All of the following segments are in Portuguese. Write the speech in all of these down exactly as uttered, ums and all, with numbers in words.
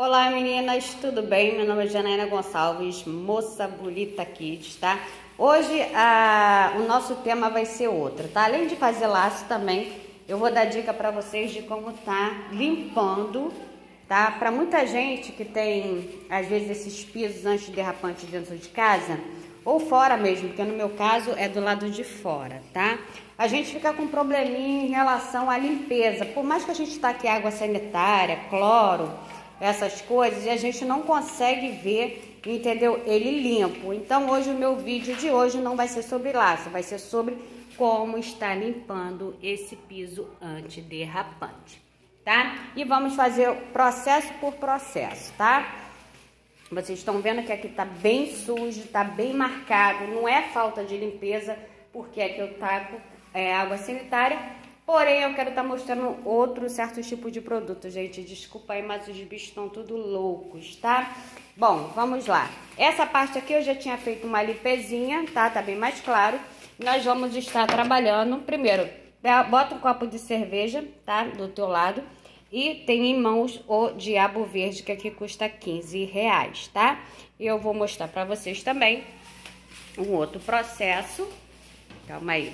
Olá meninas, tudo bem? Meu nome é Janaína Gonçalves, Moça Bonita Kids, tá? Hoje a, o nosso tema vai ser outro, tá? Além de fazer laço também, eu vou dar dica para vocês de como tá limpando, tá? Para muita gente que tem, às vezes, esses pisos antiderrapantes dentro de casa, ou fora mesmo, porque no meu caso é do lado de fora, tá? A gente fica com probleminha em relação à limpeza. Por mais que a gente taque água sanitária, cloro, essas coisas, e a gente não consegue ver, entendeu? Ele limpo. Então hoje o meu vídeo de hoje não vai ser sobre laço, vai ser sobre como estar limpando esse piso antiderrapante, tá? E vamos fazer processo por processo, tá? Vocês estão vendo que aqui tá bem sujo, tá bem marcado, não é falta de limpeza, porque aqui eu taco é, água sanitária. Porém, eu quero estar mostrando outro certo tipo de produto, gente. Desculpa aí, mas os bichos estão tudo loucos, tá? Bom, vamos lá. Essa parte aqui eu já tinha feito uma limpezinha, tá? Tá bem mais claro. Nós vamos estar trabalhando. Primeiro, bota um copo de cerveja, tá? Do teu lado. E tem em mãos o Diabo Verde, que aqui custa quinze reais, tá? E eu vou mostrar pra vocês também um outro processo. Calma aí.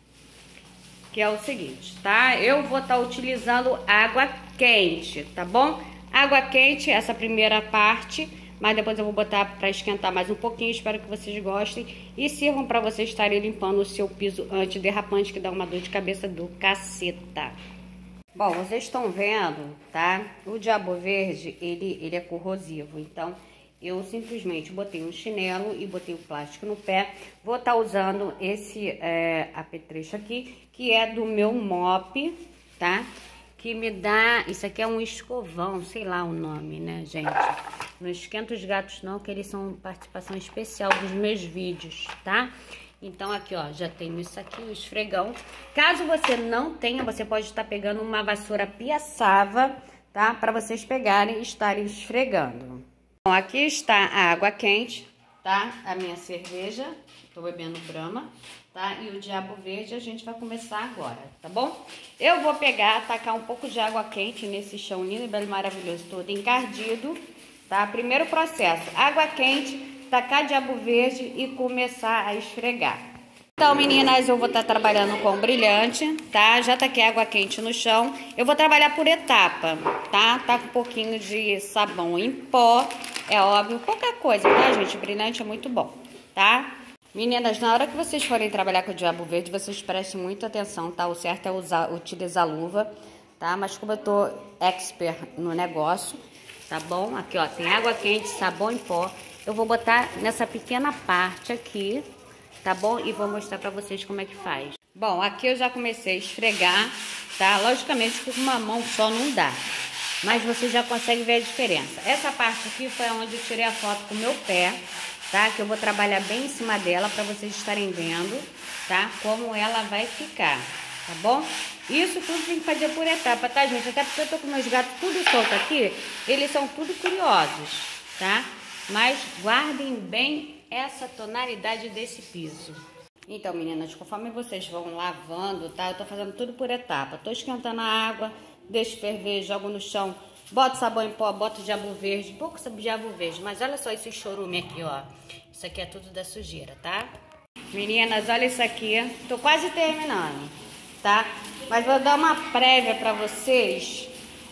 Que é o seguinte, tá? Eu vou estar utilizando água quente, tá bom? Água quente, essa primeira parte, mas depois eu vou botar para esquentar mais um pouquinho. Espero que vocês gostem e sirvam para vocês estarem limpando o seu piso antiderrapante, que dá uma dor de cabeça do caceta. Bom, vocês estão vendo, tá? O Diabo Verde, ele, ele é corrosivo, então eu simplesmente botei um chinelo e botei o plástico no pé. Vou estar usando esse é, apetrecho aqui, que é do meu mop, tá? Que me dá... Isso aqui é um escovão, sei lá o nome, né, gente? Não esquenta os gatos não, que eles são participação especial dos meus vídeos, tá? Então aqui, ó, já tenho isso aqui, o esfregão. Caso você não tenha, você pode estar pegando uma vassoura piaçava, tá? Para vocês pegarem e estarem esfregando. Bom, aqui está a água quente, tá? A minha cerveja, tô bebendo Brahma, tá? E o Diabo Verde a gente vai começar agora, tá bom? Eu vou pegar, tacar um pouco de água quente nesse chão lindo e belo, maravilhoso, todo encardido, tá? Primeiro processo, água quente, tacar Diabo Verde e começar a esfregar. Então, meninas, eu vou estar trabalhando com brilhante, tá? Já taquei água quente no chão. Eu vou trabalhar por etapa, tá? Tá com um pouquinho de sabão em pó, é óbvio, pouca coisa, tá, gente? Brilhante é muito bom, tá? Meninas, na hora que vocês forem trabalhar com o Diabo Verde, vocês prestem muita atenção, tá? O certo é usar, utilizar luva, tá? Mas como eu tô expert no negócio, tá bom? Aqui, ó, tem água quente, sabão em pó. Eu vou botar nessa pequena parte aqui, tá bom? E vou mostrar pra vocês como é que faz. Bom, aqui eu já comecei a esfregar, tá? Logicamente que com uma mão só não dá, mas você já consegue ver a diferença. Essa parte aqui foi onde eu tirei a foto com o meu pé, tá? Que eu vou trabalhar bem em cima dela pra vocês estarem vendo, tá? Como ela vai ficar, tá bom? Isso tudo tem que fazer por etapa, tá, gente? Até porque eu tô com meus gatos tudo solto aqui, eles são tudo curiosos, tá? Mas guardem bem essa tonalidade desse piso. Então, meninas, conforme vocês vão lavando, tá? Eu tô fazendo tudo por etapa. Tô esquentando a água, deixo ferver, jogo no chão, boto sabão em pó, boto Diabo Verde, pouco Diabo Verde. Mas olha só esse chorume aqui, ó. Isso aqui é tudo da sujeira, tá? Meninas, olha isso aqui. Tô quase terminando, tá? Mas vou dar uma prévia pra vocês...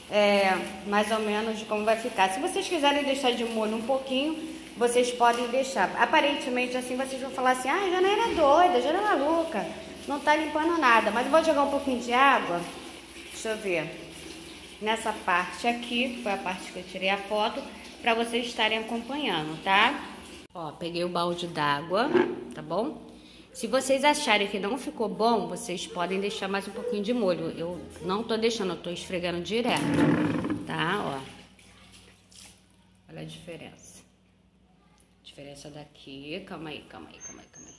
É, mais ou menos de como vai ficar. Se vocês quiserem deixar de molho um pouquinho, vocês podem deixar. Aparentemente assim vocês vão falar assim: ah, a Janaína é doida, a Janaína é maluca, não tá limpando nada. Mas eu vou jogar um pouquinho de água. Deixa eu ver. Nessa parte aqui, foi a parte que eu tirei a foto, pra vocês estarem acompanhando, tá? Ó, peguei o balde d'água, tá bom? Se vocês acharem que não ficou bom, vocês podem deixar mais um pouquinho de molho. Eu não tô deixando, eu tô esfregando direto, tá? Ó. Olha a diferença. Diferença daqui. Calma aí, calma aí, calma aí, calma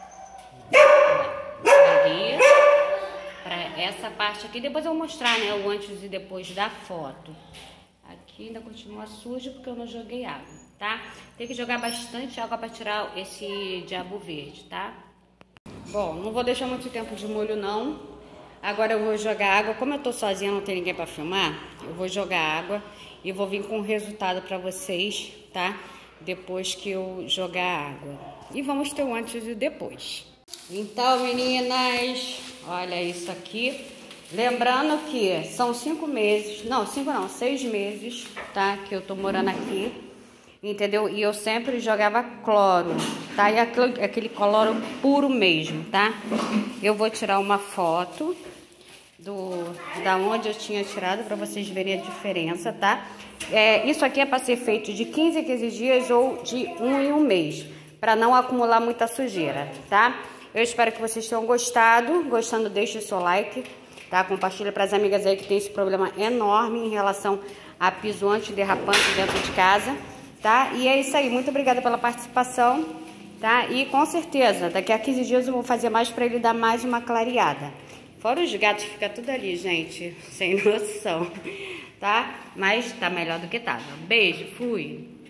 aí. Ali, pra essa parte aqui. Depois eu vou mostrar, né, o antes e depois da foto. Aqui ainda continua sujo porque eu não joguei água, tá? Tem que jogar bastante água pra tirar esse Diabo Verde, tá? Bom, não vou deixar muito tempo de molho não, Agora eu vou jogar água. Como eu tô sozinha, não tem ninguém pra filmar, eu vou jogar água e vou vir com o resultado pra vocês, tá? Depois que eu jogar a água. E vamos ter o antes e o depois. Então, meninas, olha isso aqui. Lembrando que são cinco meses, não, cinco não, seis meses, tá? Que eu tô morando aqui, entendeu? E eu sempre jogava cloro, tá? E aquele, aquele cloro puro mesmo, tá? Eu vou tirar uma foto do da onde eu tinha tirado para vocês verem a diferença, tá? É, isso aqui é para ser feito de quinze em quinze dias ou de um em um mês, para não acumular muita sujeira, tá? Eu espero que vocês tenham gostado. Gostando, deixe o seu like, tá? Compartilha para as amigas aí que tem esse problema enorme em relação a piso antiderrapante dentro de casa, tá? E é isso aí. Muito obrigada pela participação, tá? E com certeza, daqui a quinze dias eu vou fazer mais para ele dar mais uma clareada. Fora os gatos, fica tudo ali, gente, sem noção, tá? Mas tá melhor do que tava. Beijo, fui!